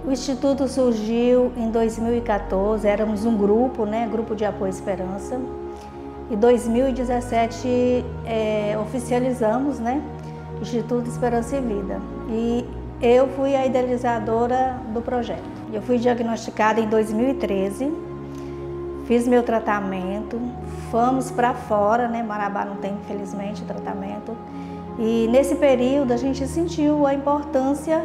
O Instituto surgiu em 2014, éramos um grupo, Grupo de Apoio Esperança. Em 2017 oficializamos, Instituto Esperança e Vida. E eu fui a idealizadora do projeto. Eu fui diagnosticada em 2013, fiz meu tratamento, fomos para fora, Marabá não tem, infelizmente, tratamento. E nesse período a gente sentiu a importância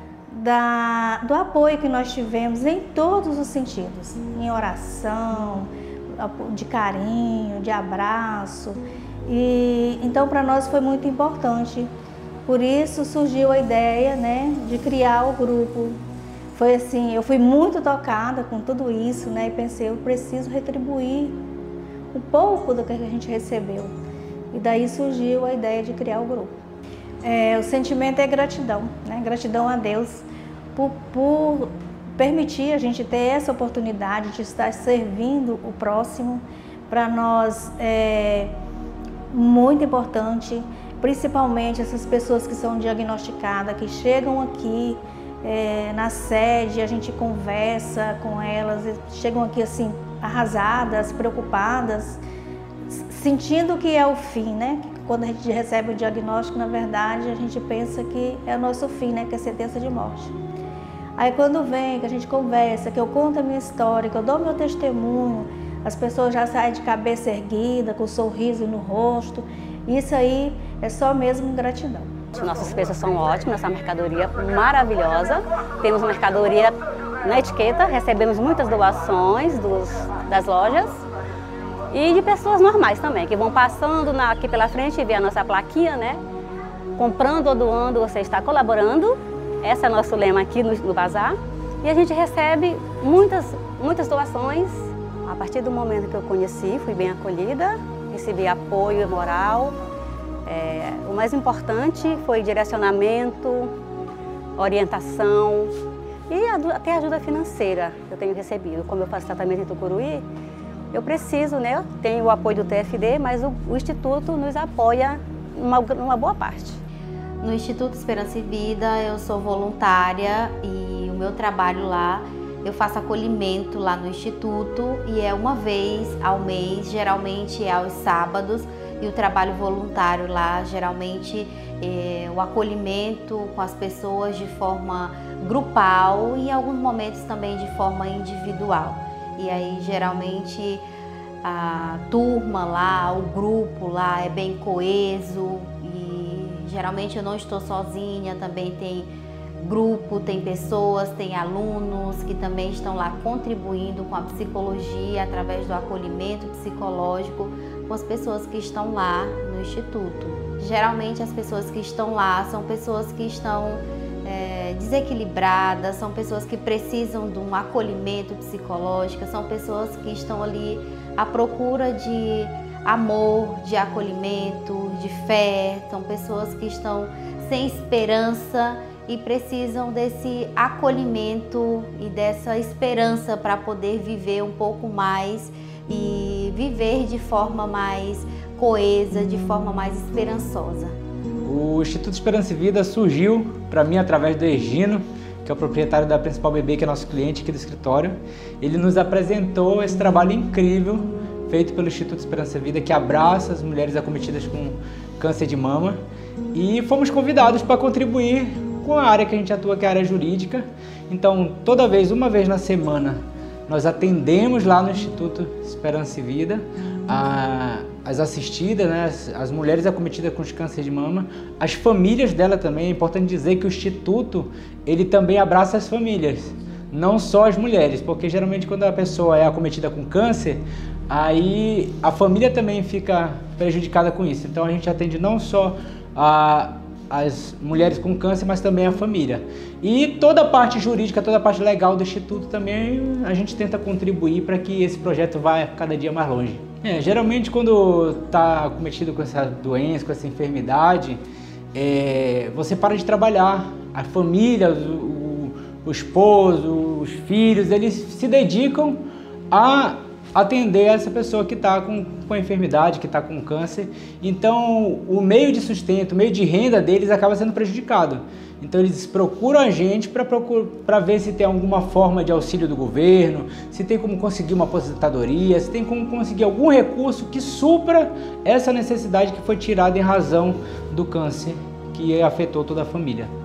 do apoio que nós tivemos em todos os sentidos, em oração, de carinho, de abraço. E então para nós foi muito importante. Por isso surgiu a ideia, de criar o grupo. Foi assim, eu fui muito tocada com tudo isso, e pensei, eu preciso retribuir um pouco do que a gente recebeu. E daí surgiu a ideia de criar o grupo. O sentimento é gratidão, gratidão a Deus por permitir a gente ter essa oportunidade de estar servindo o próximo. Para nós é muito importante, principalmente essas pessoas que são diagnosticadas, que chegam aqui na sede, a gente conversa com elas, chegam aqui assim arrasadas, preocupadas, sentindo que é o fim, Quando a gente recebe o diagnóstico, na verdade, a gente pensa que é o nosso fim, que é a sentença de morte. Aí quando vem, que a gente conversa, que eu conto a minha história, que eu dou meu testemunho, as pessoas já saem de cabeça erguida, com um sorriso no rosto. Isso aí é só mesmo gratidão. Nossas peças são ótimas, essa mercadoria maravilhosa. Temos mercadoria na etiqueta, recebemos muitas doações das lojas e de pessoas normais também, que vão passando aqui pela frente e vê a nossa plaquinha, Comprando ou doando, você está colaborando. Esse é o nosso lema aqui no bazar. E a gente recebe muitas doações. A partir do momento que eu conheci, fui bem acolhida, recebi apoio moral. O mais importante foi direcionamento, orientação e até ajuda financeira que eu tenho recebido. Como eu faço tratamento em Tucuruí, eu preciso, eu tenho o apoio do TFD, mas o Instituto nos apoia numa boa parte. No Instituto Esperança e Vida eu sou voluntária e o meu trabalho lá, eu faço acolhimento lá no Instituto e é uma vez ao mês, geralmente é aos sábados, e o trabalho voluntário lá, geralmente o acolhimento com as pessoas de forma grupal e em alguns momentos também de forma individual. E aí geralmente a turma lá, o grupo lá é bem coeso e geralmente eu não estou sozinha, também tem grupo, tem pessoas, tem alunos que também estão lá contribuindo com a psicologia através do acolhimento psicológico com as pessoas que estão lá no Instituto. Geralmente as pessoas que estão lá são pessoas que estão desequilibradas, são pessoas que precisam de um acolhimento psicológico, são pessoas que estão ali à procura de amor, de acolhimento, de fé, são pessoas que estão sem esperança e precisam desse acolhimento e dessa esperança para poder viver um pouco mais e viver de forma mais coesa, de forma mais esperançosa. O Instituto Esperança e Vida surgiu para mim através do Egino, que é o proprietário da Principal Bebê, que é nosso cliente aqui do escritório. Ele nos apresentou esse trabalho incrível feito pelo Instituto Esperança e Vida, que abraça as mulheres acometidas com câncer de mama, e fomos convidados para contribuir com a área que a gente atua, que é a área jurídica. Então, uma vez na semana, nós atendemos lá no Instituto Esperança e Vida as assistidas, as mulheres acometidas com câncer de mama, as famílias dela também. É importante dizer que o Instituto, ele também abraça as famílias, não só as mulheres, porque geralmente quando a pessoa é acometida com câncer, aí a família também fica prejudicada com isso. Então a gente atende não só as mulheres com câncer, mas também a família. E toda a parte jurídica, toda a parte legal do Instituto também, a gente tenta contribuir para que esse projeto vá cada dia mais longe. Geralmente quando está acometido com essa doença, com essa enfermidade, você para de trabalhar. A família, o esposo, os filhos, eles se dedicam a atender essa pessoa que está com a enfermidade, que está com câncer. Então, o meio de sustento, o meio de renda deles acaba sendo prejudicado. Então, eles procuram a gente para ver se tem alguma forma de auxílio do governo, se tem como conseguir uma aposentadoria, se tem como conseguir algum recurso que supra essa necessidade que foi tirada em razão do câncer que afetou toda a família.